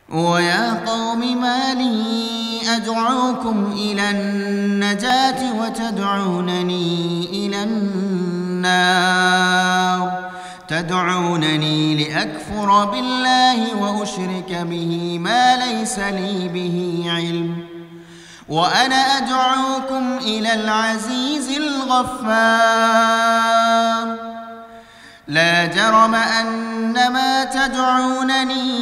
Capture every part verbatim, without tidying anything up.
ويا قوم ما لي أدعوكم إلى النجاة وتدعونني إلى النار تدعونني لأكفر بالله وأشرك به ما ليس لي به علم وأنا أدعوكم إلى العزيز الغفار لا جرم أن ما تدعونني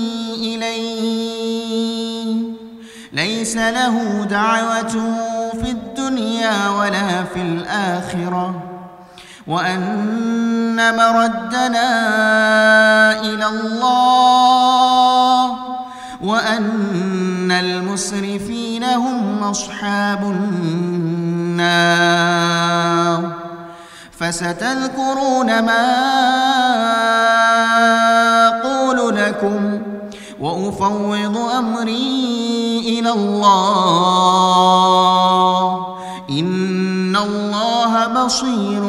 إليه ليس له دعوة في الدنيا ولا في الآخرة وأن مردنا إلى الله وأن المسرفين هم أصحاب النار فستذكرون ما أقول لكم وأفوض أمري إلى الله إن الله بصير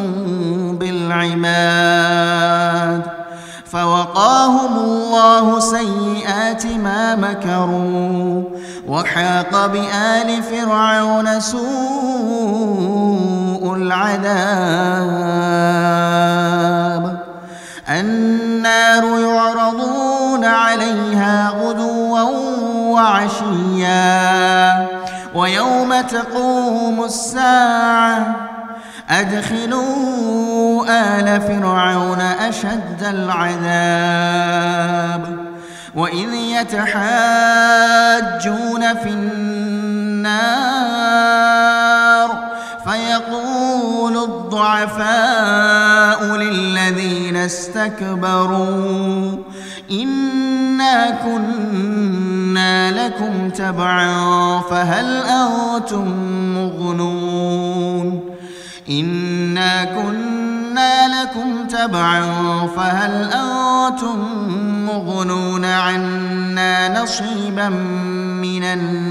بالعباد فوقاهم الله سيئات ما مكروا وحاق بآل فرعون سوء العذاب النار يعرضون عليها غدوا وعشيا ويوم تقوم الساعة أدخلوا آل فرعون أشد العذاب وإذ يتحاجون في النار فيقول الضعفاء للذين استكبروا إنا كنا لكم تبعا فهل أنتم مغنون إنا كنا لكم تبعا فهل أنتم مغنون عنا نصيبا من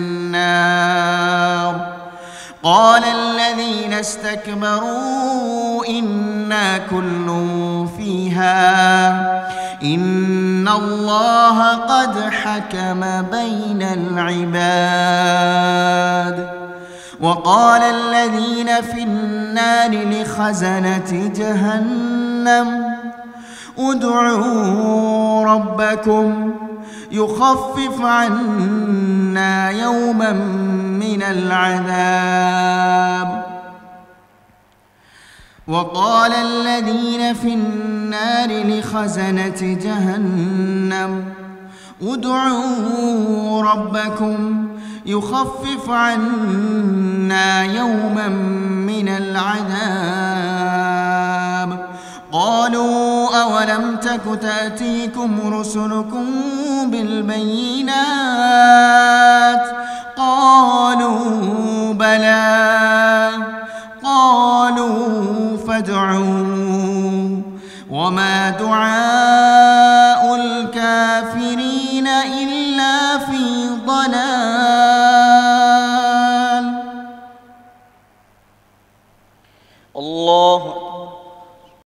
النار قال الذين استكبروا إنا كل فيها إن الله قد حكم بين العباد وقال الذين في النار لخزنة جهنم ادعوا ربكم يخفف عنا يوما من العذاب وقال الذين في النار لخزنة جهنم ادعوا ربكم يخفف عنا يوما من العذاب قالوا أولم تك تأتيكم رسلكم بالبينات قالوا بلى قالوا فادعوا وما دعاء الكافرين إلا